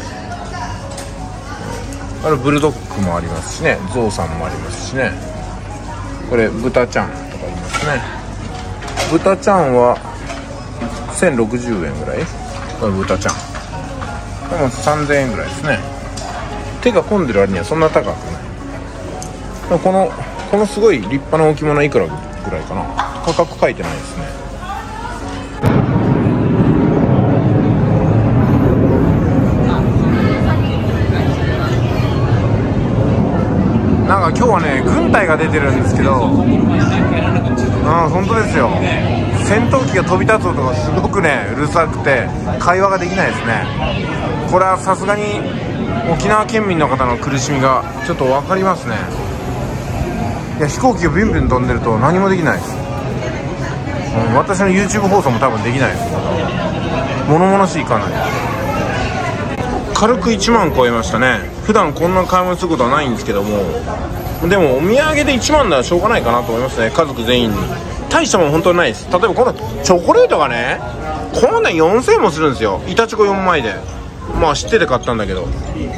ブルドッグもありますしね、ゾウさんもありますしね。これ豚ちゃんとかいますね。豚ちゃんは1060円ぐらい。これ豚ちゃんでも3000円ぐらいですね。手が込んでる割にはそんな高くない。このすごい立派な置物いくらぐらいかな。価格書いてないですね。なんか今日はね軍隊が出てるんですけど、本当ですよ。戦闘機が飛び立つ音がすごくねうるさくて会話ができないですね。これはさすがに沖縄県民の方の苦しみがちょっと分かりますね。いや飛行機がビュンビュン飛んでると何もできないです、私の YouTube 放送も多分できないです。物々しいかなり軽く1万超えましたね。普段こんな買い物することはないんですけども、でもお土産で1万ならしょうがないかなと思いますね。家族全員に大したもん本当にないです。例えばこのチョコレートがねこんな4000円もするんですよ。板チョコ4枚で、まあ知ってて買ったんだけど、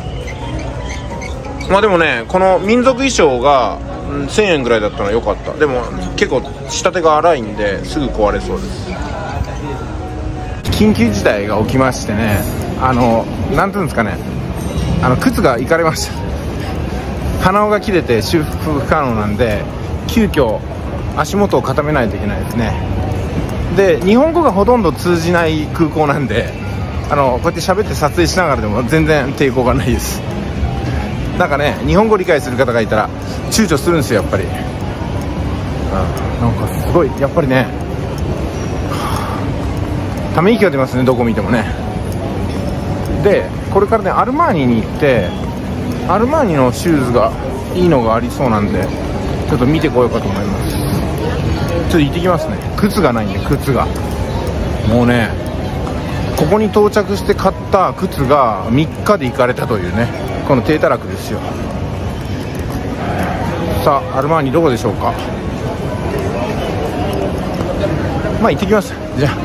まあでもねこの民族衣装が1000円ぐらいだったのは良かった。でも結構仕立てが荒いんですぐ壊れそうです。緊急事態が起きましてね、なんていうんですかね、靴がいかれました。鼻緒が切れて修復不可能なんで急遽足元を固めないといけないですね。で日本語がほとんど通じない空港なんでこうやって喋って撮影しながらでも全然抵抗がないです。なんかね日本語理解する方がいたら躊躇するんですよやっぱり、なんかすごいやっぱりねため息が出ますね、どこ見てもね。でこれからねアルマーニに行ってアルマーニのシューズがいいのがありそうなんでちょっと見てこようかと思います。ちょっと行ってきますね。靴がないんで、靴がもうねここに到着して買った靴が3日で行かれたというねこの低たらくですよ。さあアルマーニどこでしょうか。まあ行ってきます。じゃあ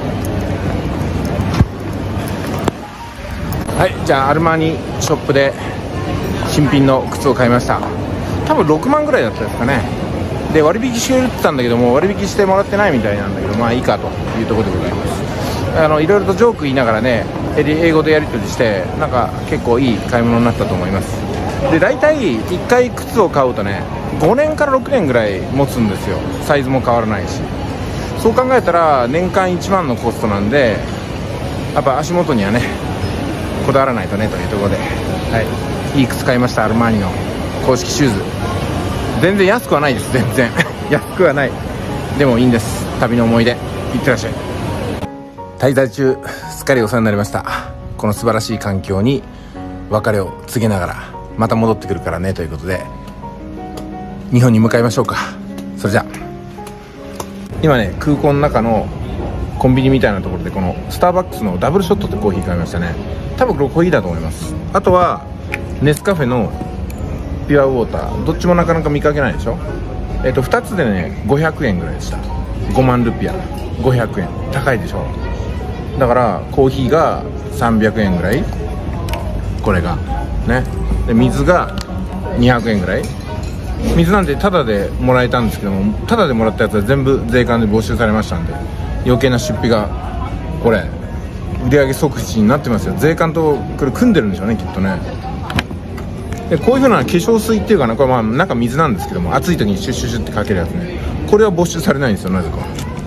はい、じゃあアルマーニショップで新品の靴を買いました。多分6万ぐらいだったですかね。で割引してるって言ったんだけども割引してもらってないみたいなんだけど、まあいいかというところでございます。いろいろとジョーク言いながらね英語でやり取りしてなんか結構いい買い物になったと思います。で大体1回靴を買うとね5年から6年ぐらい持つんですよ。サイズも変わらないし、そう考えたら年間1万のコストなんでやっぱ足元にはねこだわらないとねというところで、はい、いい靴買いました。アルマーニの公式シューズ。全然安くはないです。全然安くはない。でもいいんです。旅の思い出。いってらっしゃい。滞在中すっかりお世話になりました。この素晴らしい環境に別れを告げながらまた戻ってくるからねということで日本に向かいましょうか。それじゃあ今ね空港の中のコンビニみたいなところでこのスターバックスのダブルショットってコーヒー買いましたね。多分これコーヒーだと思います。あとはネスカフェのピュアウォーター、どっちもなかなか見かけないでしょ。2つでね500円ぐらいでした。5万ルピア500円高いでしょ。だからコーヒーが300円ぐらい、これがね。で水が200円ぐらい。水なんてタダでもらえたんですけども、タダでもらったやつは全部税関で没収されましたんで余計な出費がこれ売上即値になってますよ。税関とこれ組んでるんでしょうねきっとね。でこういう風な化粧水っていうかな、これまあ中水なんですけども暑い時にシュッシュッシュッってかけるやつね、これは没収されないんですよなぜか。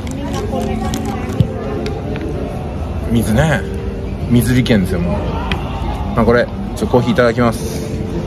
水ね、水利権ですよもう。まあこれコーヒーいただきます。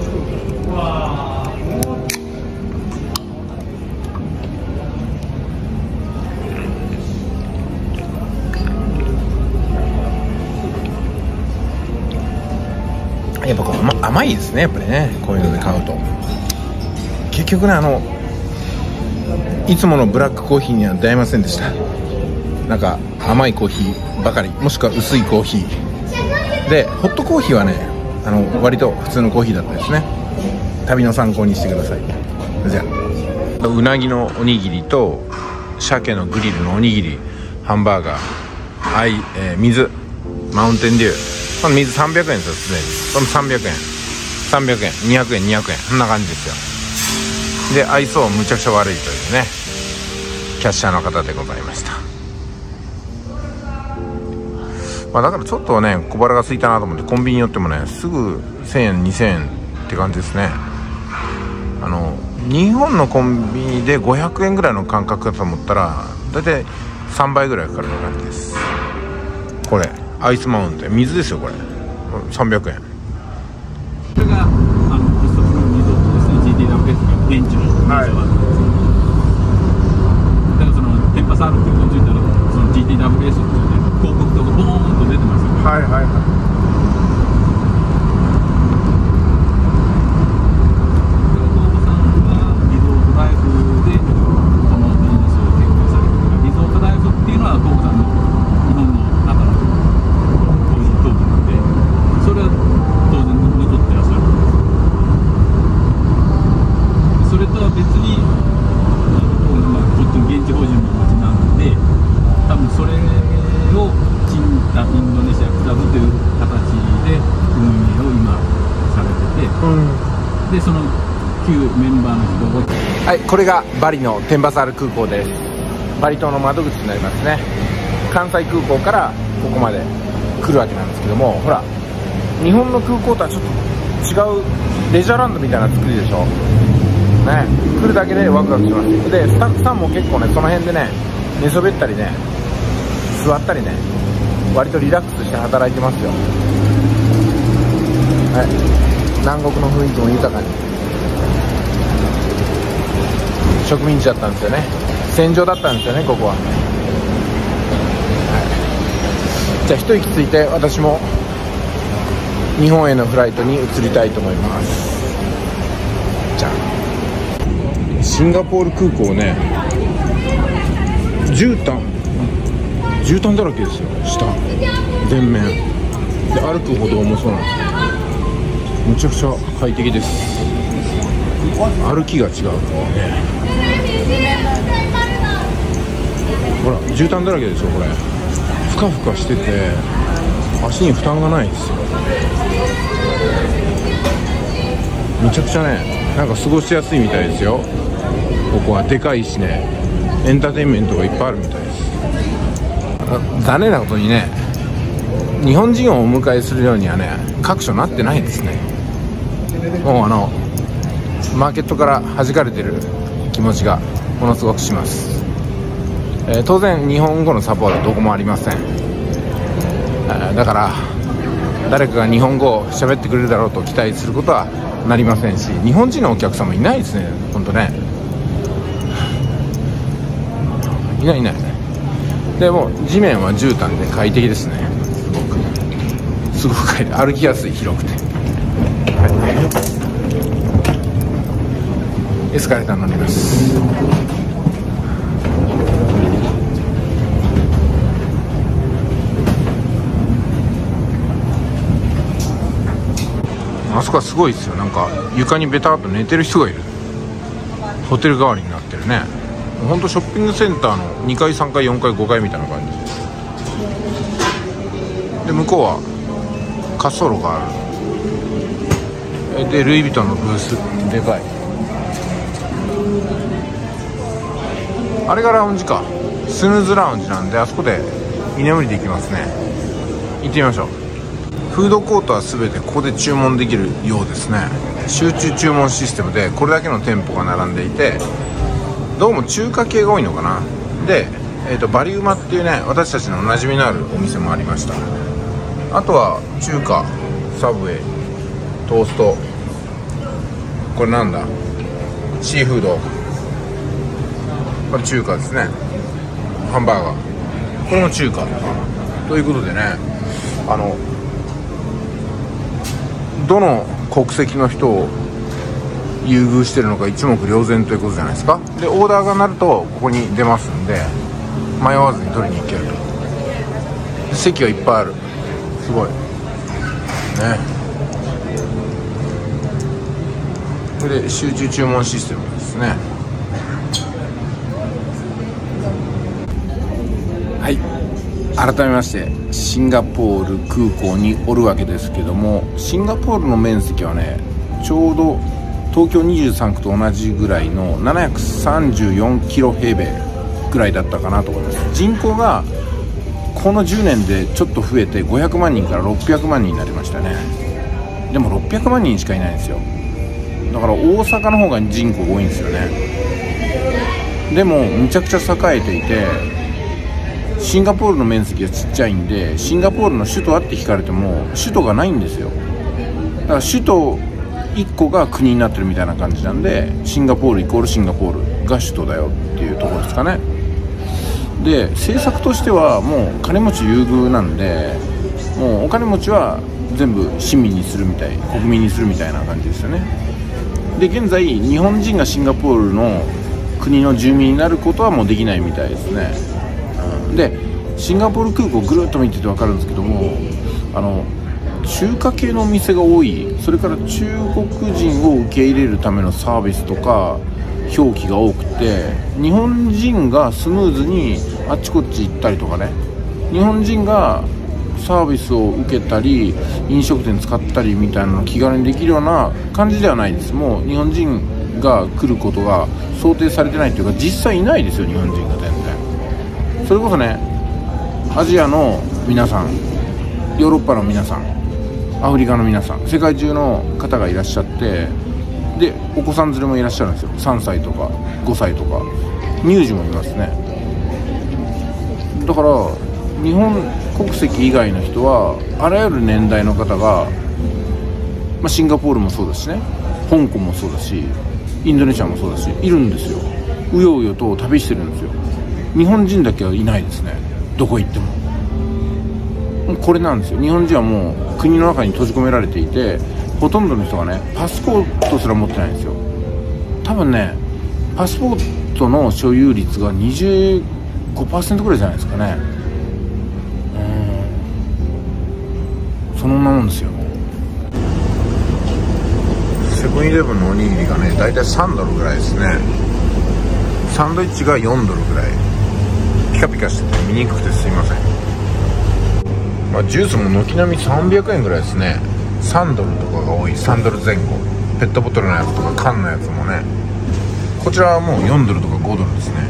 やっぱこう甘いですねやっぱりね、こういうので買うと。結局ねいつものブラックコーヒーには出会いませんでした。なんか甘いコーヒーばかり、もしくは薄いコーヒーで、ホットコーヒーはね割と普通のコーヒーだったですね。旅の参考にしてください。じゃあうなぎのおにぎりと鮭のグリルのおにぎり、ハンバーガー、水、マウンテンデュー、この水300円ですよすでに。この300円300円200円200円そんな感じですよ。で愛想むちゃくちゃ悪いというねキャッシャーの方でございました。まあだからちょっとね小腹が空いたなと思ってコンビニ寄ってもねすぐ1000円2000円って感じですね。 日本のコンビニで500円ぐらいの感覚だと思ったらだいたい3倍ぐらいかかる感じです。これアイスマウンテン水ですよ。これ300円。 これがコストプロリゾートですね。 GTWS が現地の名所は、だからそのテンパサールっていうことについたらその GTWS っていう広告とかボーンと出てますよね。 はいはいはい。 でその旧メンバーの人を、 はい、これがバリのテンパサール空港です。バリ島の窓口になりますね。関西空港からここまで来るわけなんですけども、ほら日本の空港とはちょっと違うレジャーランドみたいな作りでしょね。来るだけでワクワクします。でスタッフさんも結構ねその辺でね寝そべったりね座ったりね割とリラックスして働いてますよ。はい、南国の雰囲気も豊かに。植民地だったんですよね。戦場だったんですよねここは。はい、じゃあ一息ついて私も日本へのフライトに移りたいと思います。じゃあシンガポール空港ね、絨毯だらけですよ。下全面で歩く歩道もそうなんですよ。むちゃくちゃ快適です。歩きが違うね。ほら絨毯だらけでしょ。これふかふかしてて足に負担がないですよ。めちゃくちゃねなんか過ごしやすいみたいですよ。ここはでかいしねエンターテインメントがいっぱいあるみたいです。残念なことにね日本人をお迎えするようにはね各所なってないですね。もうマーケットから弾かれてる気持ちがものすごくします。当然日本語のサポートはどこもありません。だから誰かが日本語を喋ってくれるだろうと期待することはなりませんし、日本人のお客さんもいないですね。本当ねいないでも地面は絨毯で快適ですね。すごく快適、歩きやすい、広くて、エスカレーター乗ります。あそこはすごいですよ。なんか床にベターっと寝てる人がいる。ホテル代わりになってるね。ほんとショッピングセンターの2階3階4階5階みたいな感じで、向こうは滑走路がある。でルイ・ヴィトンのブースでかい。あれがラウンジか、スヌーズラウンジなんで、あそこで居眠りできますね。行ってみましょう。フードコートは全てここで注文できるようですね。集中注文システムでこれだけの店舗が並んでいて、どうも中華系が多いのかな。で、バリウマっていうね私たちの馴染みのあるお店もありました。あとは中華、サブウェイ、トースト、これなんだ、シーフード、これ中華ですね。ハンバーガー、これも中華ということでね、どの国籍の人を優遇してるのか一目瞭然ということじゃないですか。でオーダーが鳴るとここに出ますんで迷わずに取りに行けると。席はいっぱいある。すごいね。これで集中注文システムですね。はい、改めましてシンガポール空港におるわけですけども、シンガポールの面積はねちょうど東京23区と同じぐらいの734キロ平米ぐらいだったかなと思います。人口がこの10年でちょっと増えて500万人から600万人になりましたね。でも600万人しかいないんですよ。 だから大阪の方が人口が多いんですよね。でもむちゃくちゃ栄えていて、シンガポールの面積がちっちゃいんで、シンガポールの首都あって聞かれても首都がないんですよ。だから首都1個が国になってるみたいな感じなんで、シンガポールイコールシンガポールが首都だよっていうところですかね。で政策としてはもう金持ち優遇なんで、もうお金持ちは全部市民にするみたい、国民にするみたいな感じですよね。で現在日本人がシンガポールの国の住民になることはもうできないみたいですね。でシンガポール空港ぐるっと見てて分かるんですけども、中華系のお店が多い、それから中国人を受け入れるためのサービスとか表記が多くて、日本人がスムーズにあっちこっち行ったりとかね、日本人がサービスを受けたり飲食店使ったりみたいなのを気軽にできるような感じではないです。もう日本人が来ることが想定されてないというか、実際いないですよ日本人が全然。それこそね、アジアの皆さん、ヨーロッパの皆さん、アフリカの皆さん、世界中の方がいらっしゃって、でお子さん連れもいらっしゃるんですよ。3歳とか5歳とか乳児もいますね。だから日本国籍以外の人はあらゆる年代の方が、シンガポールもそうだしね、香港もそうだし、インドネシアもそうだしいるんですよ。うようよと旅してるんですよ。日本人だけはいないですね、どこ行っても。これなんですよ。日本人はもう国の中に閉じ込められていて、ほとんどの人がねパスポートすら持ってないんですよ。多分ねパスポートの所有率が 25% ぐらいじゃないですかね。そんなもんですよ。セブンイレブンのおにぎりがねだいたい3ドルぐらいですね。サンドイッチが4ドルぐらい、ピカピカしてて見にくくてすいません。ジュースも軒並み300円ぐらいですね。3ドルとかが多い、3ドル前後。ペットボトルのやつとか缶のやつもね、こちらはもう4ドルとか5ドルですね。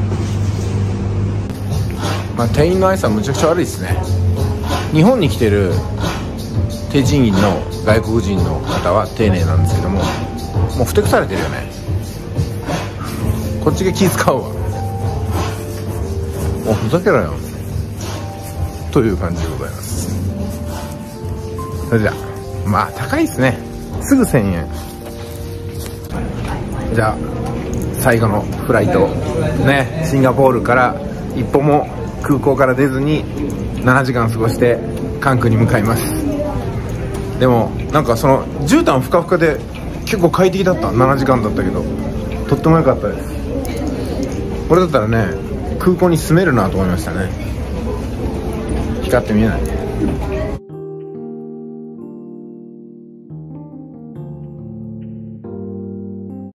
店員の愛さんむちゃくちゃ悪いですね。日本に来てる低賃金の外国人の方は丁寧なんですけども、もうふてくされてるよね。こっちが気使うわ、もうふざけろよという感じでございます。それじゃあ高いですね、すぐ1000円。じゃあ最後のフライトね、シンガポールから一歩も空港から出ずに7時間過ごして関空に向かいます。でもなんかその絨毯ふかふかで結構快適だった。7時間だったけどとっても良かったです。これだったらね空港に住めるなと思いましたね。光って見えない。